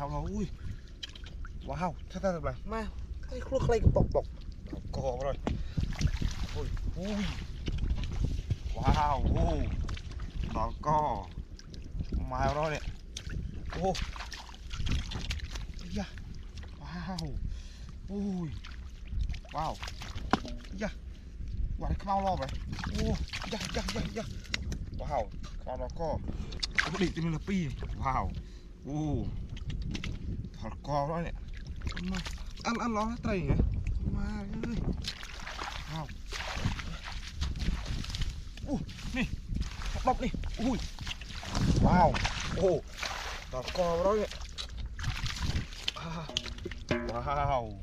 wow ui wow thật thật là ma cái khuôn khay bọc bọc cò rồi ui ui wow đỏ cò màu rồi đấy ô yeah wow ui wow yeah quả này mau lo vậy ô yeah wow con nó có định tên là pi wow ô thật co đó nè ăn nó tây nhỉ ma ơi wow nè bọc đi ui wow thật co đó nè wow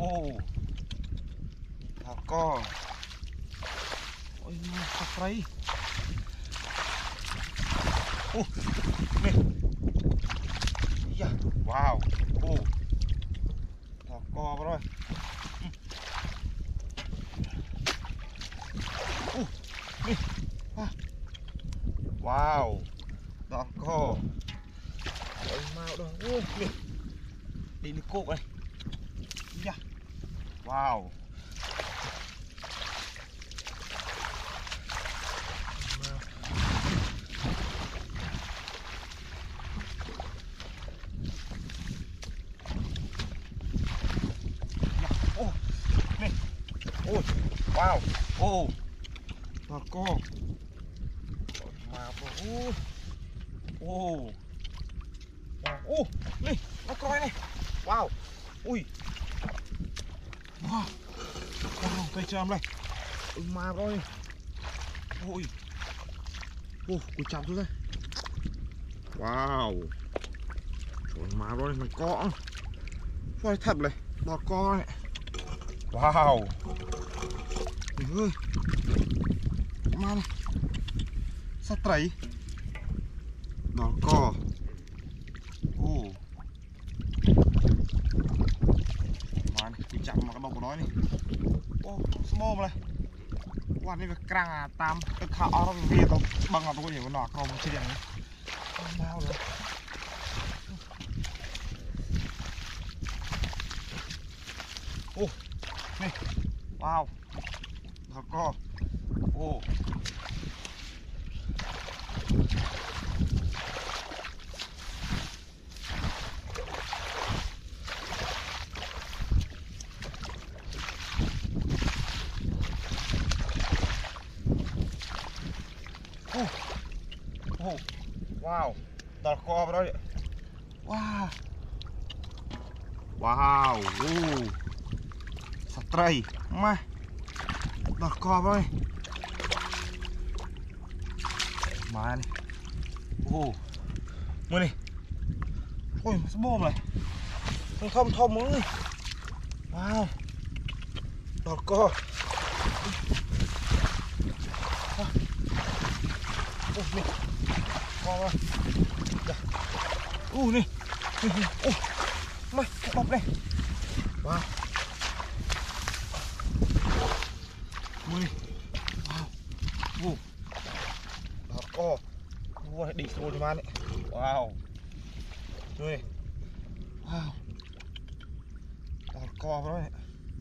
thật co ôi ma thật tây nè yeah wow thật co vào rồi nè wow thật co ôi mau đâu nè đi cột này yeah wow wow thật co mà đi nó coi này wow ui wow cây tràm này mà rồi ui cùi chạm xuống đây wow trời mà rồi mày có coi thật này đọt co này wow ơi ma này sao tẩy đỏ cò ma này cứ chạm mà cái bông của nó này small nàyวันนี้ก็กลางตามตึกเขาเอาเราเรียตรงบังเอาตัวอยู่บนหนอกเขาเฉียงมาเลยนี่ว้าวแล้วก็ว้าวตอดคอไปแล้วเนี่ยว้าวสไตร์มาตอดคอไปเลยมานี่มือนี่โอ้ยสมบูรณ์เลยมันทอมมือว้าวตอดคอนี่คอมานี่มาบอบเลยว้าวมือว้าวตอดคอว้าวดีสูงมาเนี่ยว้าวดูนี่ว้าวตอดคอไปแล้วเนี่ย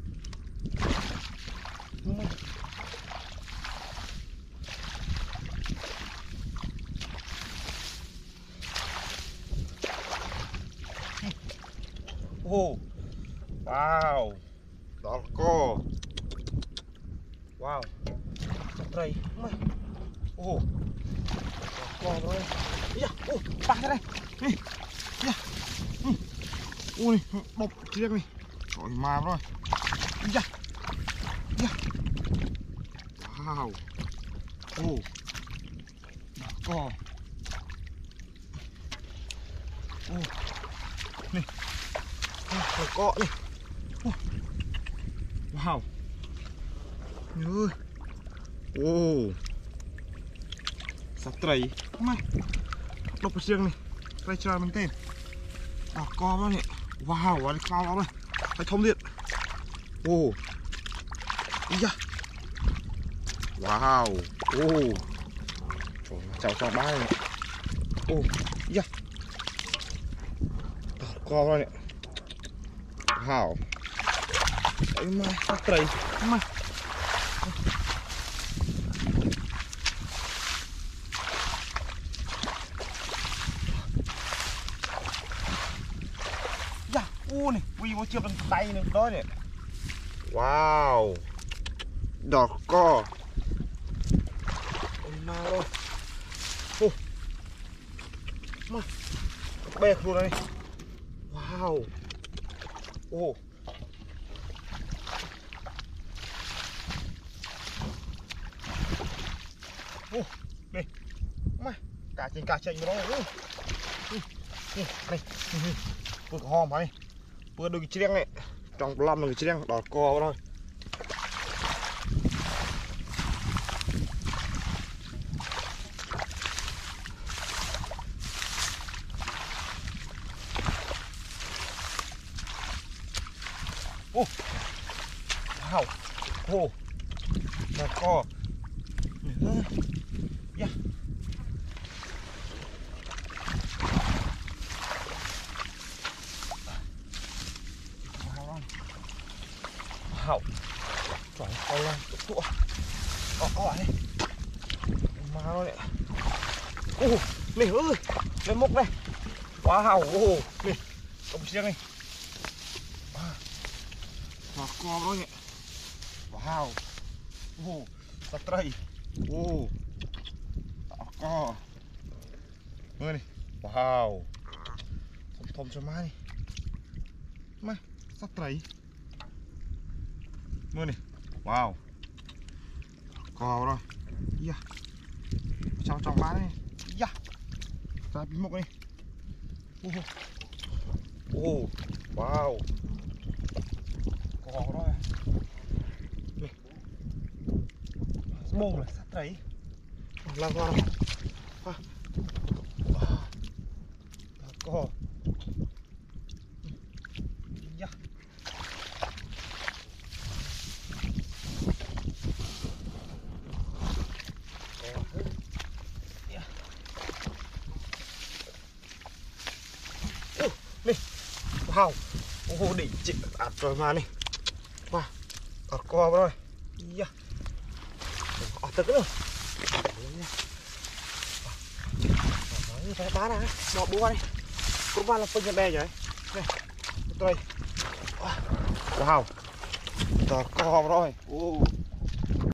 ว้าวดอกก็ว้าวไตรมาดอกก็เลยยะปากอะไรนี่ยะอุ้ยบกเรียกนี่โอยมาเลยยะว้าวดอกก็นี่ดอกก็นี่ว้าวสตรีไม่ลบไปเชียงนี่ไปเจอมันเต้นดอกกอมาเนี่ยว้าววันนี้คลาวเลยไปทมเด็ดยะว้าวเจ้าบ้านยะดอกก co rồi nè. Hảo. Đấy mà sắp trầy mà. Dạ, này, quy vô chưa bằng tay nữa đó nè. Wow. Đỏ co. Ôi ma rồi. Mà bè luôn đây. Wow. Đây. Mà cá chênh đó. Đây. Vừa có hòm này. Vừa đôi cái chiếc này. Trong lăm là cái chiếc đỏ co thôi. Wow. Đỏ co. Yeah. Wow. Trời ơi lên tụa. Này. Mà nó này. Này ơi. Lên mốc này. Wow. Này. Ông chiếc này. Đỏ co đó nhỉ. Wow. Sắp trầy. Đỏ co. Mưa này. Wow. Thom cho má này. Má. Sắp trầy. Mưa này. Wow. Co rồi. Yeah. Trong má này. Yeah. Ra bí mốc này. Wow. Co rồi. Này. Mồm là sắp trầy. Làm qua rồi. Co. Yeah. Này. Wow. Đỉnh chị ạt rồi mà này. Wow. Đọt co rồi. Yeah. Ạt thật nữa. Phải bán à. Bỏ búa này. Cũng bán là phân nhân bè vậy. Này. Đây. Wow. Đọt co rồi.